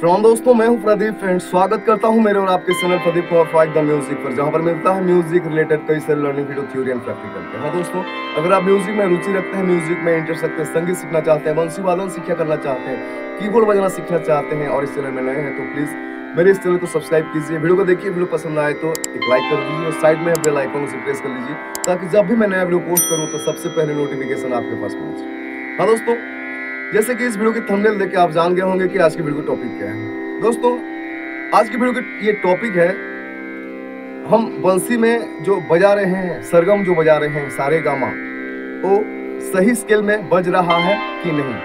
प्रणाम दोस्तों, मैं हूं प्रदीप फ्रेंड। स्वागत करता हूं मेरे और आपके channel Pradeep for fight the music पर, जहां पर मिलता है म्यूजिक रिलेटेड कई सारे learning video, theory and practical के। हाँ दोस्तों, अगर आप म्यूजिक में रुचि रखते हैं, म्यूजिक में इंटरेस्ट रखते हैं, संगीत सीखना चाहते हैं, बंसी वादन सीखा करना चाहते हैं, कीबोर्ड बजाना सीखना चाहते हैं और इस चैनल में नए हैं तो प्लीज मेरे इस चैनल को सब्सक्राइब कीजिए। वीडियो को देखिए, वीडियो पसंद आए तो एक लाइक कर दीजिए और साइड में बेल आइकन उसे प्रेस कर लीजिए ताकि जब भी मैं नया वीडियो पोस्ट करूं तो सबसे पहले नोटिफिकेशन आपके पास पहुंचे। हाँ दोस्तों, जैसे कि इस वीडियो की थंबनेल देख के आप जान गए होंगे कि आज की वीडियो का टॉपिक क्या है। दोस्तों, आज की वीडियो का ये टॉपिक है, हम बंसी में जो बजा रहे हैं, सरगम जो बजा रहे हैं, सारे गामा, वो सही स्केल में बज रहा है कि नहीं।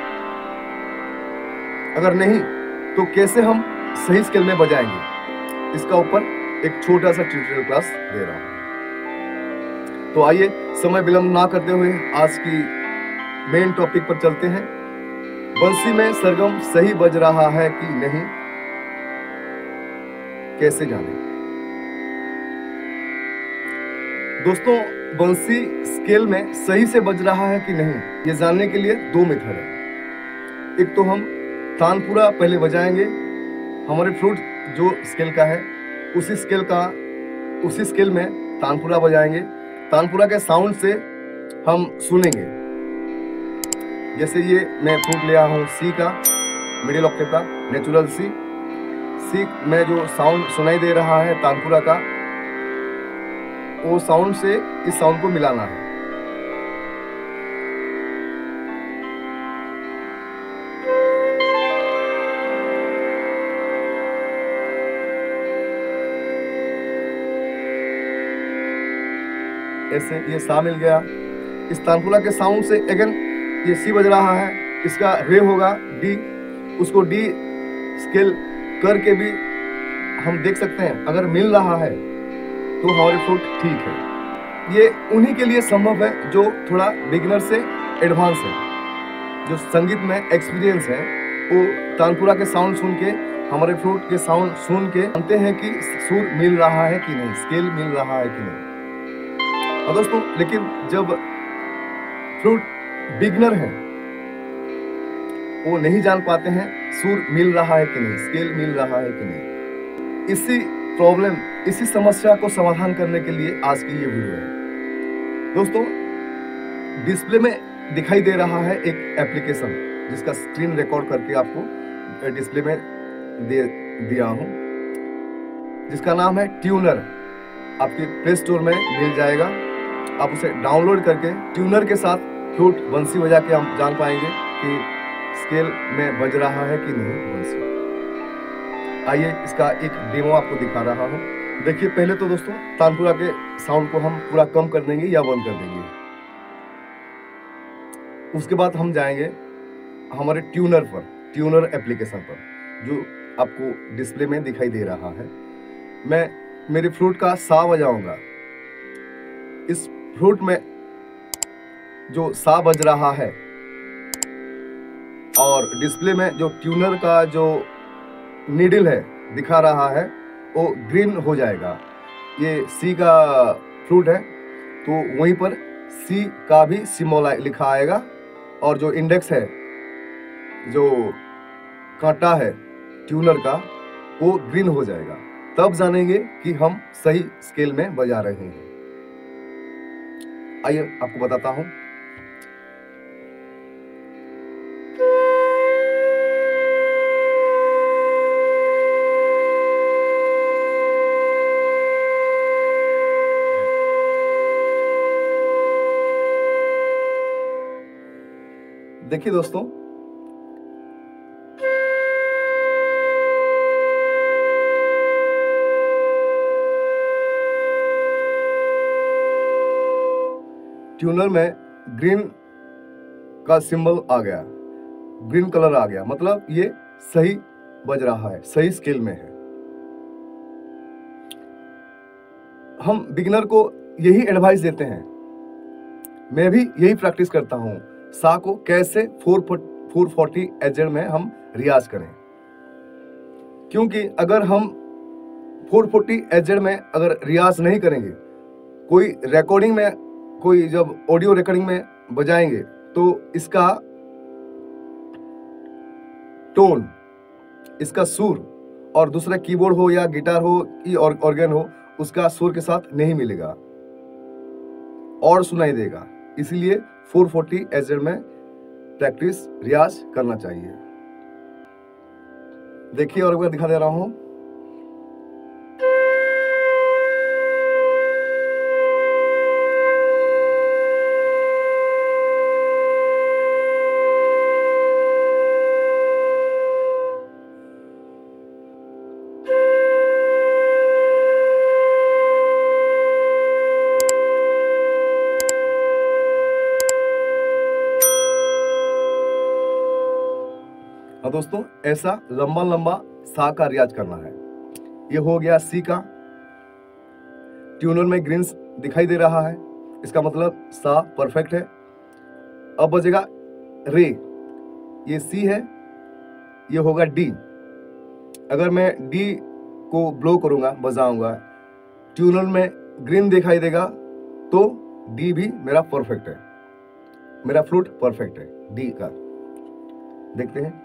अगर नहीं तो कैसे हम सही स्केल में बजाएंगे, इसका ऊपर एक छोटा सा ट्यूटोरियल क्लास दे रहा हूं। तो आइए समय विलंब ना करते हुए आज की मेन टॉपिक पर चलते हैं। बंसी में सरगम सही बज रहा है कि नहीं, कैसे जाने। दोस्तों, बंसी स्केल में सही से बज रहा है कि नहीं, ये जानने के लिए दो मेथड है। एक तो हम तानपुरा पहले बजाएंगे, हमारे फ्लूट जो स्केल का है उसी स्केल में तानपुरा बजाएंगे। तानपुरा के साउंड से हम सुनेंगे। जैसे ये मैं फ्लूट लिया हूँ सी का, मिडिल ऑक्टेव का, नेचुरल सी में जो साउंड सुनाई दे रहा है तानपुरा का, वो साउंड से इस साउंड को मिलाना है। ऐसे ये सा मिल गया। इस तानपुरा के साउंड से अगेन ये सी बज रहा है, इसका रे होगा डी। उसको डी स्केल करके भी हम देख सकते हैं, अगर मिल रहा है तो हमारे फ्लूट ठीक है। ये उन्हीं के लिए संभव है जो थोड़ा बिगिनर से एडवांस है, जो संगीत में एक्सपीरियंस है। वो तानपुरा के साउंड सुन के, हमारे फ्लूट के साउंड सुन के जानते हैं कि सुर मिल रहा है कि नहीं, स्केल मिल रहा है कि नहीं। और दोस्तों, लेकिन जब फ्लूट बिगिनर है वो नहीं जान पाते हैं सुर मिल रहा है कि नहीं, स्केल मिल रहा है कि नहीं। इसी समस्या को समाधान करने के लिए आज की ये वीडियो है। दोस्तों, डिस्प्ले में दिखाई दे रहा है एक एप्लीकेशन, जिसका स्क्रीन रिकॉर्ड करके आपको डिस्प्ले में दे दिया हूं, जिसका नाम है ट्यूनर। आपके प्ले स्टोर में मिल जाएगा। आप उसे डाउनलोड करके ट्यूनर के साथ फ्लूट बंसी बजा के हम जान पाएंगे कि स्केल में बज रहा है कि नहीं बंसी। आइए इसका एक डेमो आपको दिखा रहा हूं। देखिए, पहले तो दोस्तों तानपुरा के साउंड को हम पूरा कम कर देंगे या बंद कर देंगे। उसके बाद हम जाएंगे हमारे ट्यूनर एप्लीकेशन पर, जो आपको डिस्प्ले में दिखाई दे रहा है। मैं मेरे फ्लूट का सा बजाऊंगा। इस फ्लूट में जो सा बज रहा है और डिस्प्ले में जो ट्यूनर का जो नीडल है दिखा रहा है, वो ग्रीन हो जाएगा। ये सी का फ्लूट है तो वहीं पर सी का भी सिंबल लिखा आएगा, और जो इंडेक्स है, जो कांटा है ट्यूनर का, वो ग्रीन हो जाएगा। तब जानेंगे कि हम सही स्केल में बजा रहे हैं। आइए आपको बताता हूं। देखिए दोस्तों, ट्यूनर में ग्रीन का सिंबल आ गया, ग्रीन कलर आ गया, मतलब ये सही बज रहा है, सही स्केल में है। हम बिगिनर को यही एडवाइस देते हैं, मैं भी यही प्रैक्टिस करता हूं, सा को कैसे 440 एजेड में हम रियाज करें। क्योंकि अगर हम 440 एजेड में अगर रियाज नहीं करेंगे, कोई रिकॉर्डिंग में, कोई जब ऑडियो रिकॉर्डिंग में बजाएंगे तो इसका टोन इसका सुर और दूसरा कीबोर्ड हो या गिटार हो कि ऑर्गन हो, उसका सुर के साथ नहीं मिलेगा और सुनाई देगा। इसलिए 440 एजेड में प्रैक्टिस रियाज करना चाहिए। देखिए और एक बार दिखा दे रहा हूं। हाँ दोस्तों, ऐसा लंबा लंबा सा का रियाज करना है। ये हो गया सी का। ट्यूनर में ग्रीन्स दिखाई दे रहा है, इसका मतलब सा परफेक्ट है। अब बजेगा रे, ये सी है, ये होगा डी। अगर मैं डी को ब्लो करूंगा, बजाऊंगा, ट्यूनर में ग्रीन दिखाई देगा तो डी भी मेरा परफेक्ट है, मेरा फ्लूट परफेक्ट है डी का। देखते हैं।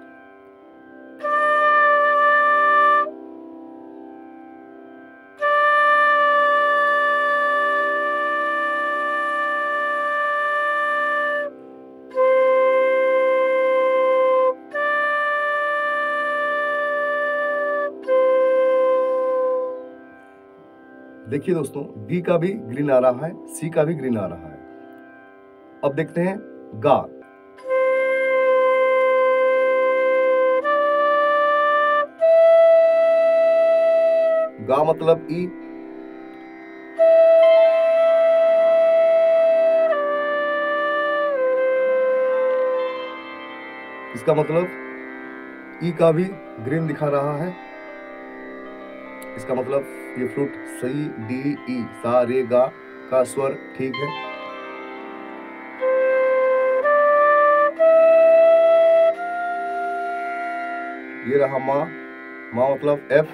देखिए दोस्तों, डी का भी ग्रीन आ रहा है, सी का भी ग्रीन आ रहा है। अब देखते हैं गा। गा मतलब ई। इसका मतलब ई का भी ग्रीन दिखा रहा है। इसका मतलब ये फ्लूट सही डी ई सा रे गा का स्वर ठीक है। ये रहा मा। मा मतलब एफ।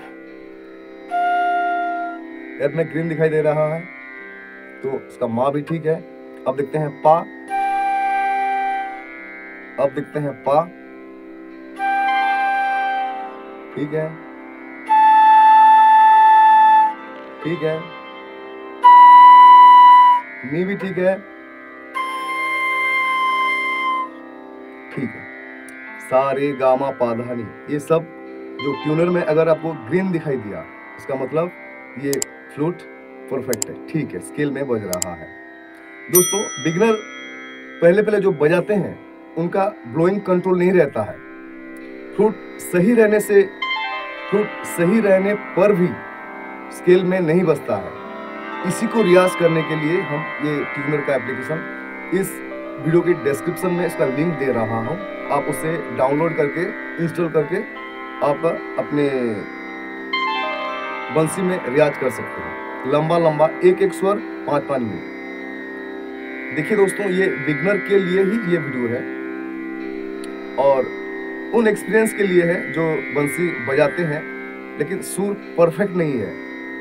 एफ में ग्रीन दिखाई दे रहा है तो इसका मा भी ठीक है। अब देखते हैं पा। अब देखते हैं पा, ठीक है, ठीक है। नी भी ठीक है, ठीक है। सा रे गा मा पा धा नी, ये सब जो ट्यूनर में अगर आपको ग्रीन दिखाई दिया, इसका मतलब ये फ्लूट परफेक्ट है, ठीक है, स्केल में बज रहा है। दोस्तों, बिगनर पहले जो बजाते हैं उनका ब्लोइंग कंट्रोल नहीं रहता है। फ्लूट सही रहने पर भी स्केल में नहीं बजता है। इसी को रियाज करने के लिए हम ये ट्यूनर का एप्लीकेशन इस वीडियो के डिस्क्रिप्शन में इसका लिंक दे रहा हूं। आप उसे डाउनलोड करके इंस्टॉल करके आप अपने बंसी में रियाज कर सकते हैं। लंबा एक स्वर 5-5 मिनट। देखिए दोस्तों, ये बिगनर के लिए ही ये वीडियो है और उन एक्सपीरियंस के लिए है जो बंसी बजाते हैं लेकिन सुर परफेक्ट नहीं है।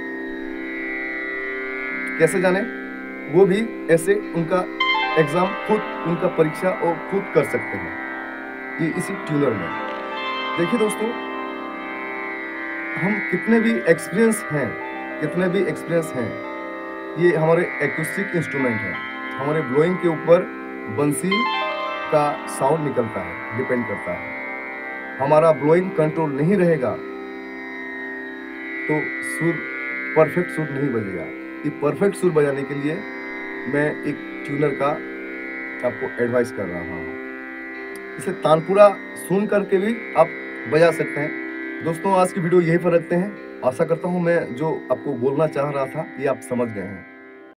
कैसे जाने? वो भी ऐसे उनका एग्जाम खुद, उनका परीक्षा और खुद कर सकते हैं ये इसी ट्यूनर में। देखिए दोस्तों, हम कितने भी एक्सपीरियंस हैं, ये हमारे एक्यूस्टिक इंस्ट्रूमेंट है। हमारे ब्लोइंग के ऊपर बंसी का साउंड निकलता है, डिपेंड करता है। हमारा ब्लोइंग कंट्रोल नहीं रहेगा तो सुर परफेक्ट सुर नहीं बजेगा। ये परफेक्ट सुर बजाने के लिए मैं एक ट्यूनर का आपको एडवाइस कर रहा हूँ। इसे तानपुरा सुन करके भी आप बजा सकते हैं। दोस्तों, आज की वीडियो यहीं पर रखते हैं। आशा करता हूँ मैं जो आपको बोलना चाह रहा था ये आप समझ गए हैं।